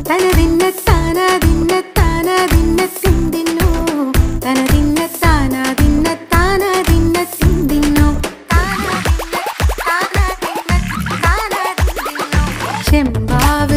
തനതിന്ന താനാതിന്ന താനാതിന്ന തിന്തിന്നോ തനതിന്ന താനാതിന്ന താനാതിന്ന തിന്തിന്നോ താനാതിന്ന താനാതിന്ന താനാതിന്നോ ചെമ്പ